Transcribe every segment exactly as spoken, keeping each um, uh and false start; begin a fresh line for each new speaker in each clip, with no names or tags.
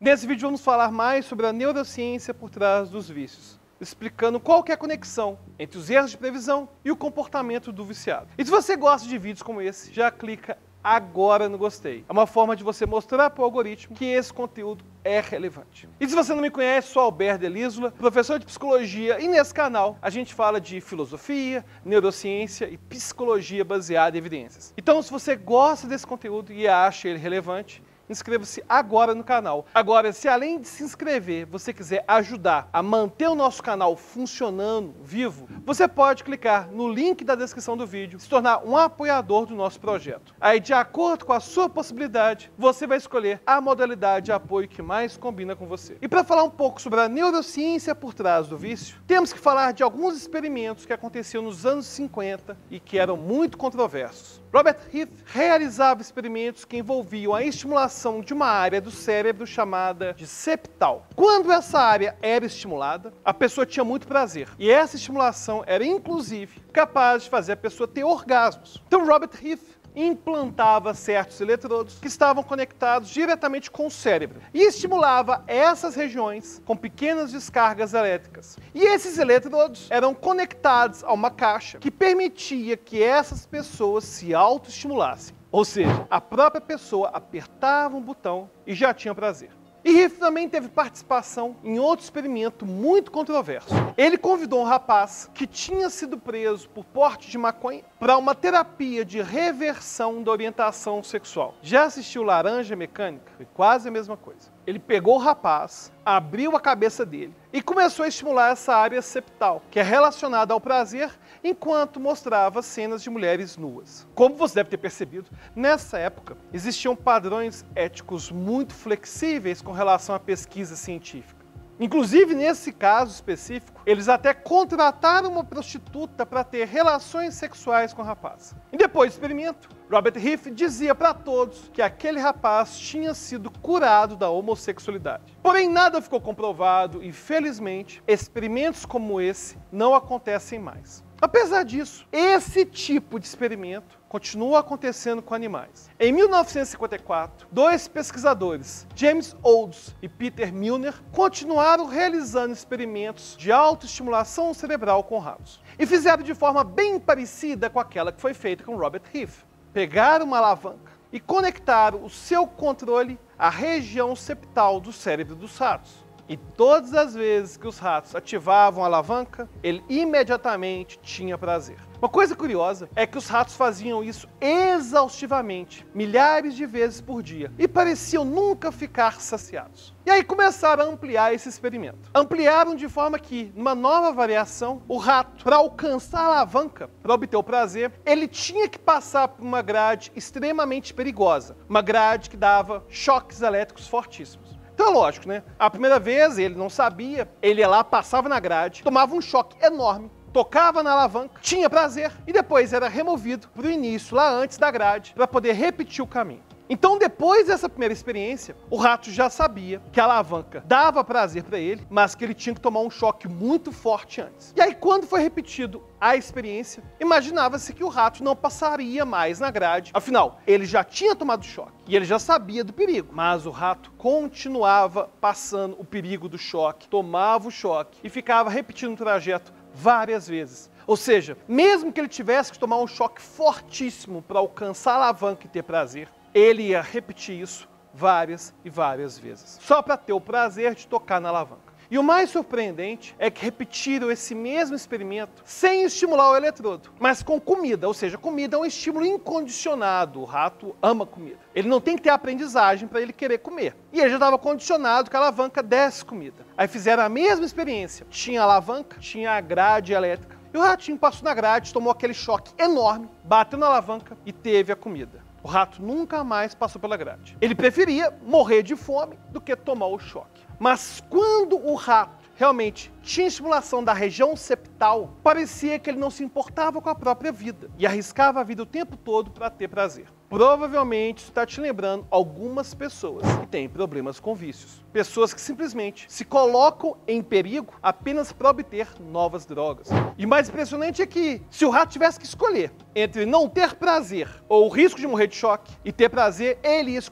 Nesse vídeo vamos falar mais sobre a neurociência por trás dos vícios, explicando qual que é a conexão entre os erros de previsão e o comportamento do viciado. E se você gosta de vídeos como esse, já clica agora no gostei. É uma forma de você mostrar para o algoritmo que esse conteúdo é relevante. E se você não me conhece, sou Alberto Delísula, professor de psicologia, e nesse canal a gente fala de filosofia, neurociência e psicologia baseada em evidências. Então, se você gosta desse conteúdo e acha ele relevante, inscreva-se agora no canal. Agora, se além de se inscrever, você quiser ajudar a manter o nosso canal funcionando, vivo, você pode clicar no link da descrição do vídeo e se tornar um apoiador do nosso projeto. Aí, de acordo com a sua possibilidade, você vai escolher a modalidade de apoio que mais combina com você. E para falar um pouco sobre a neurociência por trás do vício, temos que falar de alguns experimentos que aconteciam nos anos cinquenta e que eram muito controversos. Robert Heath realizava experimentos que envolviam a estimulação de uma área do cérebro chamada de septal. Quando essa área era estimulada, a pessoa tinha muito prazer. E essa estimulação era, inclusive, capaz de fazer a pessoa ter orgasmos. Então, Robert Heath implantava certos eletrodos que estavam conectados diretamente com o cérebro e estimulava essas regiões com pequenas descargas elétricas. E esses eletrodos eram conectados a uma caixa que permitia que essas pessoas se autoestimulassem. Ou seja, a própria pessoa apertava um botão e já tinha prazer. E Heath também teve participação em outro experimento muito controverso. Ele convidou um rapaz que tinha sido preso por porte de maconha para uma terapia de reversão da orientação sexual. Já assistiu Laranja Mecânica? Foi quase a mesma coisa. Ele pegou o rapaz, abriu a cabeça dele e começou a estimular essa área septal, que é relacionada ao prazer, enquanto mostrava cenas de mulheres nuas. Como você deve ter percebido, nessa época existiam padrões éticos muito flexíveis com relação à pesquisa científica. Inclusive, nesse caso específico, eles até contrataram uma prostituta para ter relações sexuais com o rapaz. E depois do experimento, Robert Heath dizia para todos que aquele rapaz tinha sido curado da homossexualidade. Porém, nada ficou comprovado e, felizmente, experimentos como esse não acontecem mais. Apesar disso, esse tipo de experimento continua acontecendo com animais. Em mil novecentos e cinquenta e quatro, dois pesquisadores, James Olds e Peter Milner, continuaram realizando experimentos de autoestimulação cerebral com ratos. E fizeram de forma bem parecida com aquela que foi feita com Robert Heath. Pegaram uma alavanca e conectaram o seu controle à região septal do cérebro dos ratos. E todas as vezes que os ratos ativavam a alavanca, ele imediatamente tinha prazer. Uma coisa curiosa é que os ratos faziam isso exaustivamente, milhares de vezes por dia, e pareciam nunca ficar saciados. E aí começaram a ampliar esse experimento. Ampliaram de forma que, numa nova variação, o rato, para alcançar a alavanca, para obter o prazer, ele tinha que passar por uma grade extremamente perigosa, uma grade que dava choques elétricos fortíssimos. Então é lógico, né? A primeira vez ele não sabia, ele ia lá, passava na grade, tomava um choque enorme, tocava na alavanca, tinha prazer e depois era removido para o início, lá antes da grade, para poder repetir o caminho. Então, depois dessa primeira experiência, o rato já sabia que a alavanca dava prazer para ele, mas que ele tinha que tomar um choque muito forte antes. E aí, quando foi repetido a experiência, imaginava-se que o rato não passaria mais na grade. Afinal, ele já tinha tomado choque e ele já sabia do perigo. Mas o rato continuava passando o perigo do choque, tomava o choque e ficava repetindo o trajeto várias vezes. Ou seja, mesmo que ele tivesse que tomar um choque fortíssimo para alcançar a alavanca e ter prazer, ele ia repetir isso várias e várias vezes, só para ter o prazer de tocar na alavanca. E o mais surpreendente é que repetiram esse mesmo experimento sem estimular o eletrodo, mas com comida, ou seja, comida é um estímulo incondicionado, o rato ama comida. Ele não tem que ter aprendizagem para ele querer comer. E ele já estava condicionado que a alavanca desse comida. Aí fizeram a mesma experiência, tinha a alavanca, tinha a grade elétrica, e o ratinho passou na grade, tomou aquele choque enorme, bateu na alavanca e teve a comida. O rato nunca mais passou pela grade. Ele preferia morrer de fome do que tomar o choque. Mas quando o rato realmente tinha estimulação da região septal, parecia que ele não se importava com a própria vida e arriscava a vida o tempo todo para ter prazer. Provavelmente isso está te lembrando algumas pessoas que têm problemas com vícios. Pessoas que simplesmente se colocam em perigo apenas para obter novas drogas. E o mais impressionante é que, se o rato tivesse que escolher entre não ter prazer ou o risco de morrer de choque e ter prazer, ele ia escolher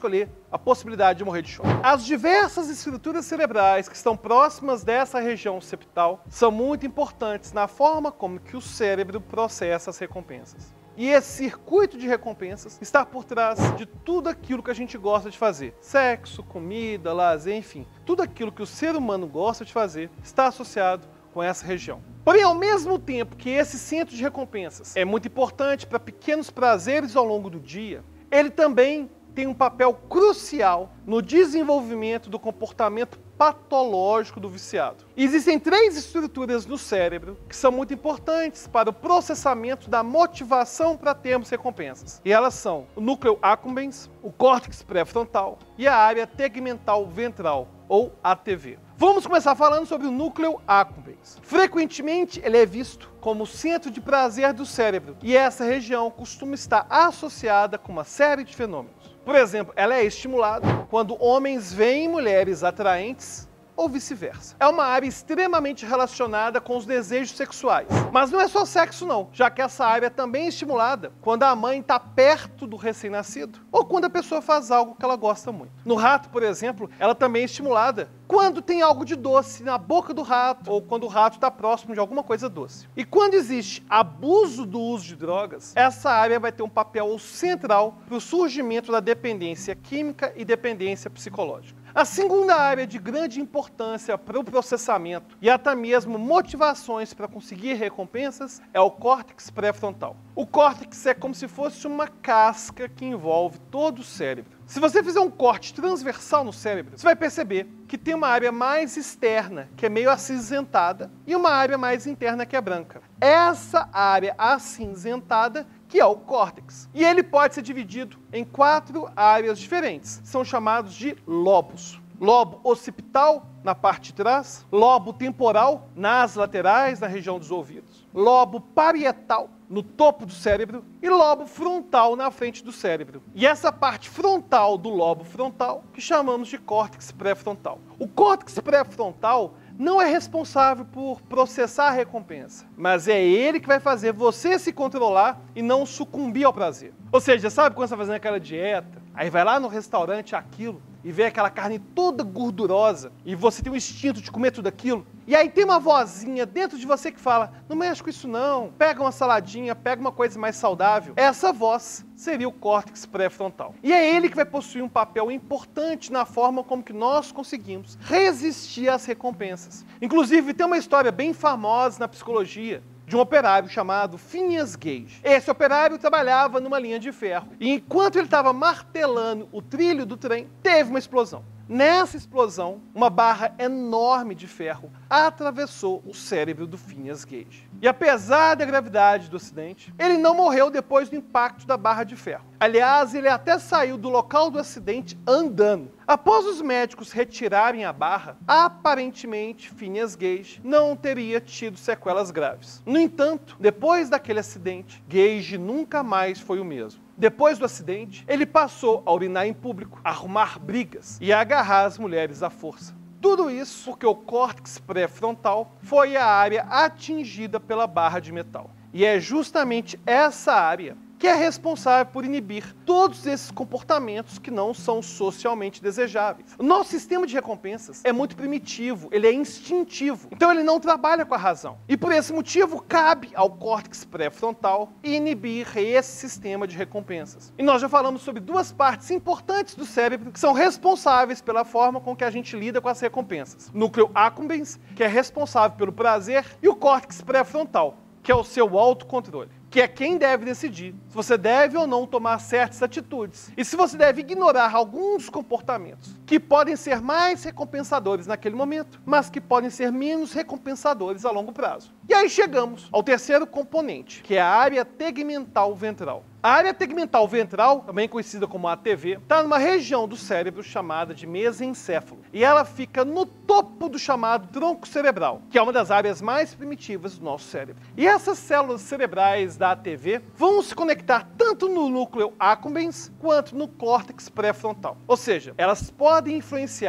a possibilidade de morrer de choque. As diversas estruturas cerebrais que estão próximas dessa região septal são muito importantes na forma como que o cérebro processa as recompensas. E esse circuito de recompensas está por trás de tudo aquilo que a gente gosta de fazer. Sexo, comida, lazer, enfim. Tudo aquilo que o ser humano gosta de fazer está associado com essa região. Porém, ao mesmo tempo que esse centro de recompensas é muito importante para pequenos prazeres ao longo do dia, ele também tem um papel crucial no desenvolvimento do comportamento patológico do viciado. E existem três estruturas no cérebro que são muito importantes para o processamento da motivação para termos recompensas. E elas são o núcleo accumbens, o córtex pré-frontal e a área tegmental ventral, ou A T V. Vamos começar falando sobre o núcleo accumbens. Frequentemente ele é visto como o centro de prazer do cérebro e essa região costuma estar associada com uma série de fenômenos. Por exemplo, ela é estimulada quando homens veem mulheres atraentes ou vice-versa. É uma área extremamente relacionada com os desejos sexuais. Mas não é só sexo não, já que essa área também é estimulada quando a mãe está perto do recém-nascido ou quando a pessoa faz algo que ela gosta muito. No rato, por exemplo, ela também é estimulada quando tem algo de doce na boca do rato ou quando o rato está próximo de alguma coisa doce. E quando existe abuso do uso de drogas, essa área vai ter um papel central para o surgimento da dependência química e dependência psicológica. A segunda área de grande importância para o processamento e até mesmo motivações para conseguir recompensas é o córtex pré-frontal. O córtex é como se fosse uma casca que envolve todo o cérebro. Se você fizer um corte transversal no cérebro, você vai perceber que tem uma área mais externa, que é meio acinzentada, e uma área mais interna, que é branca. Essa área acinzentada que é o córtex. E ele pode ser dividido em quatro áreas diferentes. São chamados de lobos. Lobo occipital, na parte de trás. Lobo temporal, nas laterais, na região dos ouvidos. Lobo parietal, no topo do cérebro. E lobo frontal, na frente do cérebro. E essa parte frontal do lobo frontal, que chamamos de córtex pré-frontal. O córtex pré-frontal não é responsável por processar a recompensa, mas é ele que vai fazer você se controlar e não sucumbir ao prazer. Ou seja, sabe quando você está fazendo aquela dieta, aí vai lá no restaurante aquilo e vê aquela carne toda gordurosa e você tem o instinto de comer tudo aquilo, e aí tem uma vozinha dentro de você que fala, não mexe com isso não, pega uma saladinha, pega uma coisa mais saudável. Essa voz seria o córtex pré-frontal. E é ele que vai possuir um papel importante na forma como que nós conseguimos resistir às recompensas. Inclusive, tem uma história bem famosa na psicologia, de um operário chamado Phineas Gage. Esse operário trabalhava numa linha de ferro e enquanto ele estava martelando o trilho do trem, teve uma explosão. Nessa explosão, uma barra enorme de ferro atravessou o cérebro do Phineas Gage. E apesar da gravidade do acidente, ele não morreu depois do impacto da barra de ferro. Aliás, ele até saiu do local do acidente andando. Após os médicos retirarem a barra, aparentemente Phineas Gage não teria tido sequelas graves. No entanto, depois daquele acidente, Gage nunca mais foi o mesmo. Depois do acidente, ele passou a urinar em público, a arrumar brigas e a agarrar as mulheres à força. Tudo isso porque o córtex pré-frontal foi a área atingida pela barra de metal. E é justamente essa área que é responsável por inibir todos esses comportamentos que não são socialmente desejáveis. O nosso sistema de recompensas é muito primitivo, ele é instintivo, então ele não trabalha com a razão. E por esse motivo, cabe ao córtex pré-frontal inibir esse sistema de recompensas. E nós já falamos sobre duas partes importantes do cérebro que são responsáveis pela forma com que a gente lida com as recompensas. O núcleo accumbens, que é responsável pelo prazer, e o córtex pré-frontal, que é o seu autocontrole, que é quem deve decidir se você deve ou não tomar certas atitudes e se você deve ignorar alguns comportamentos que podem ser mais recompensadores naquele momento, mas que podem ser menos recompensadores a longo prazo. E aí chegamos ao terceiro componente, que é a área tegmental ventral. A área tegmental ventral, também conhecida como A T V, está numa região do cérebro chamada de mesencéfalo. E ela fica no topo do chamado tronco cerebral, que é uma das áreas mais primitivas do nosso cérebro. E essas células cerebrais da A T V vão se conectar tanto no núcleo accumbens quanto no córtex pré-frontal. Ou seja, elas podem influenciar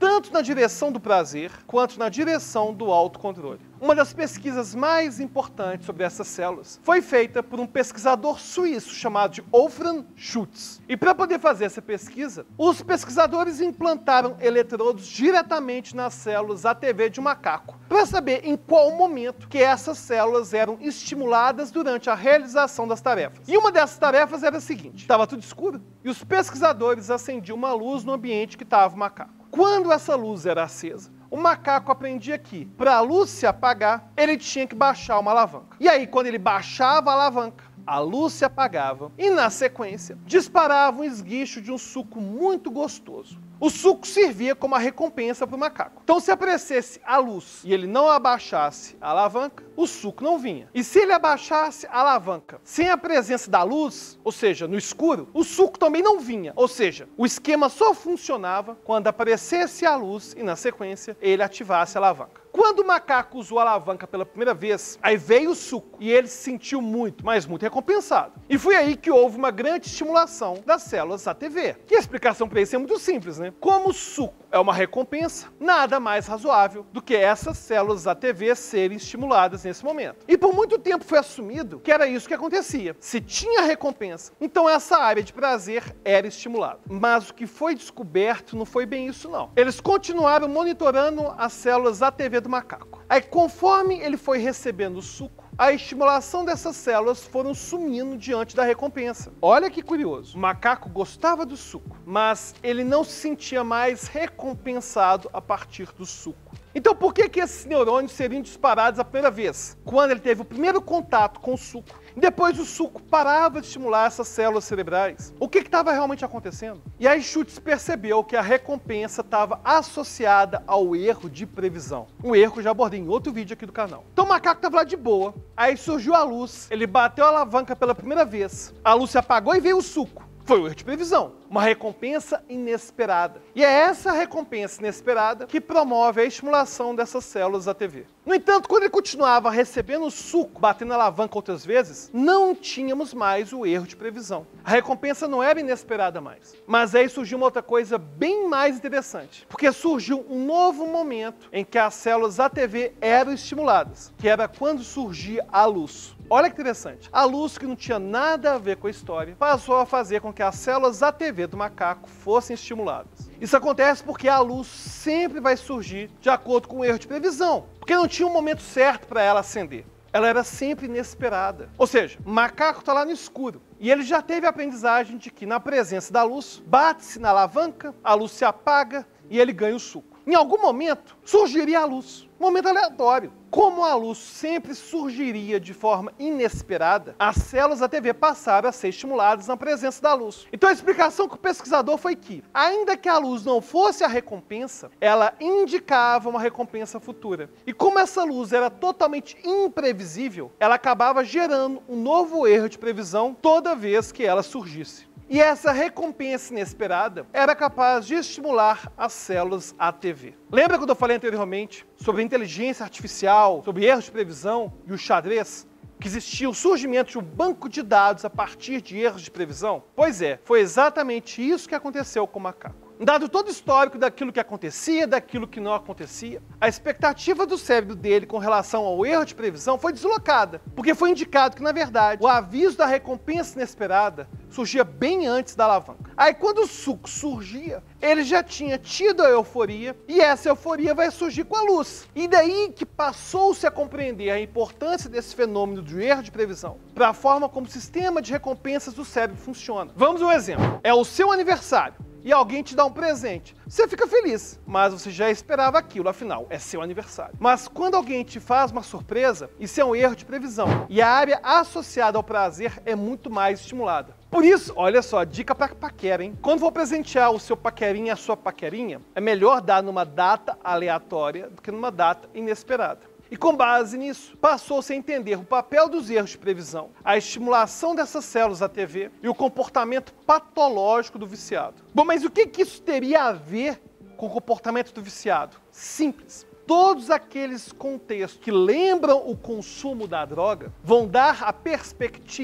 tanto na direção do prazer quanto na direção do autocontrole. Uma das pesquisas mais importantes sobre essas células foi feita por um pesquisador suíço chamado de Wolfram Schultz. E para poder fazer essa pesquisa, os pesquisadores implantaram eletrodos diretamente nas células A T V de um macaco, para saber em qual momento que essas células eram estimuladas durante a realização das tarefas. E uma dessas tarefas era a seguinte: estava tudo escuro e os pesquisadores acendiam uma luz no ambiente que estava o macaco. Quando essa luz era acesa, o macaco aprendia que, para a luz se apagar, ele tinha que baixar uma alavanca. E aí, quando ele baixava a alavanca, a luz se apagava e, na sequência, disparava um esguicho de um suco muito gostoso. O suco servia como a recompensa para o macaco. Então, se aparecesse a luz e ele não abaixasse a alavanca, o suco não vinha. E se ele abaixasse a alavanca sem a presença da luz, ou seja, no escuro, o suco também não vinha. Ou seja, o esquema só funcionava quando aparecesse a luz e, na sequência, ele ativasse a alavanca. Quando o macaco usou a alavanca pela primeira vez, aí veio o suco e ele se sentiu muito, mas muito recompensado. E foi aí que houve uma grande estimulação das células A T V. E a explicação para isso é muito simples, né? Como o suco é uma recompensa, nada mais razoável do que essas células A T V serem estimuladas nesse momento. E por muito tempo foi assumido que era isso que acontecia. Se tinha recompensa, então essa área de prazer era estimulada. Mas o que foi descoberto não foi bem isso, não. Eles continuaram monitorando as células A T V do macaco. Aí, conforme ele foi recebendo o suco, a estimulação dessas células foram sumindo diante da recompensa. Olha que curioso. O macaco gostava do suco, mas ele não se sentia mais recompensado a partir do suco. Então, por que que esses neurônios seriam disparados a primeira vez? Quando ele teve o primeiro contato com o suco. Depois o suco parava de estimular essas células cerebrais. O que estava realmente acontecendo? E aí Schultz percebeu que a recompensa estava associada ao erro de previsão. Um erro que eu já abordei em outro vídeo aqui do canal. Então o macaco estava lá de boa, aí surgiu a luz, ele bateu a alavanca pela primeira vez, a luz se apagou e veio o suco. Foi o erro de previsão, uma recompensa inesperada. E é essa recompensa inesperada que promove a estimulação dessas células A T V. No entanto, quando ele continuava recebendo o suco, batendo a alavanca outras vezes, não tínhamos mais o erro de previsão. A recompensa não era inesperada mais. Mas aí surgiu uma outra coisa bem mais interessante, porque surgiu um novo momento em que as células A T V eram estimuladas, que era quando surgia a luz. Olha que interessante, a luz, que não tinha nada a ver com a história, passou a fazer com que as células A T V do macaco fossem estimuladas. Isso acontece porque a luz sempre vai surgir de acordo com o erro de previsão, porque não tinha um momento certo para ela acender. Ela era sempre inesperada. Ou seja, o macaco está lá no escuro e ele já teve a aprendizagem de que, na presença da luz, bate-se na alavanca, a luz se apaga e ele ganha o suco. Em algum momento, surgiria a luz. Um momento aleatório. Como a luz sempre surgiria de forma inesperada, as células A T V passaram a ser estimuladas na presença da luz. Então a explicação com o pesquisador foi que, ainda que a luz não fosse a recompensa, ela indicava uma recompensa futura. E como essa luz era totalmente imprevisível, ela acabava gerando um novo erro de previsão toda vez que ela surgisse. E essa recompensa inesperada era capaz de estimular as células A T V. Lembra quando eu falei anteriormente sobre inteligência artificial, sobre erros de previsão e o xadrez? Que existia o surgimento de um banco de dados a partir de erros de previsão? Pois é, foi exatamente isso que aconteceu com o macaco. Dado todo o histórico daquilo que acontecia, daquilo que não acontecia, a expectativa do cérebro dele com relação ao erro de previsão foi deslocada, porque foi indicado que, na verdade, o aviso da recompensa inesperada surgia bem antes da alavanca. Aí, quando o suco surgia, ele já tinha tido a euforia, e essa euforia vai surgir com a luz. E daí que passou-se a compreender a importância desse fenômeno do erro de previsão para a forma como o sistema de recompensas do cérebro funciona. Vamos a um exemplo. É o seu aniversário e alguém te dá um presente. Você fica feliz, mas você já esperava aquilo, afinal, é seu aniversário. Mas quando alguém te faz uma surpresa, isso é um erro de previsão. E a área associada ao prazer é muito mais estimulada. Por isso, olha só, dica para paquera, hein? Quando for presentear o seu paquerinha e a sua paquerinha, é melhor dar numa data aleatória do que numa data inesperada. E com base nisso, passou-se a entender o papel dos erros de previsão, a estimulação dessas células A T V e o comportamento patológico do viciado. Bom, mas o que que isso teria a ver com o comportamento do viciado? Simples. Todos aqueles contextos que lembram o consumo da droga vão dar a perspectiva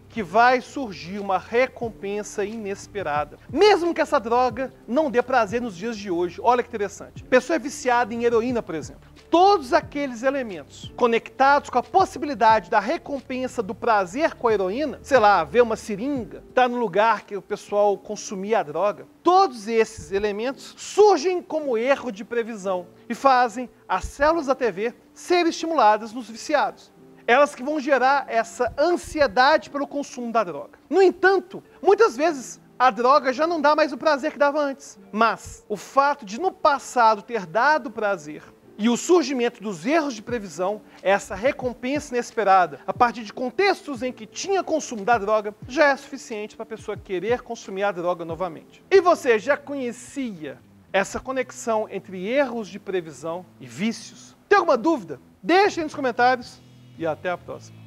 que vai surgir uma recompensa inesperada. Mesmo que essa droga não dê prazer nos dias de hoje. Olha que interessante. Pessoa é viciada em heroína, por exemplo. Todos aqueles elementos conectados com a possibilidade da recompensa do prazer com a heroína, sei lá, ver uma seringa, estar no lugar que o pessoal consumia a droga, todos esses elementos surgem como erro de previsão e fazem as células da T V serem estimuladas nos viciados. Elas que vão gerar essa ansiedade pelo consumo da droga. No entanto, muitas vezes a droga já não dá mais o prazer que dava antes. Mas o fato de no passado ter dado prazer e o surgimento dos erros de previsão, essa recompensa inesperada, a partir de contextos em que tinha consumo da droga, já é suficiente para a pessoa querer consumir a droga novamente. E você já conhecia essa conexão entre erros de previsão e vícios? Tem alguma dúvida? Deixe aí nos comentários e até a próxima.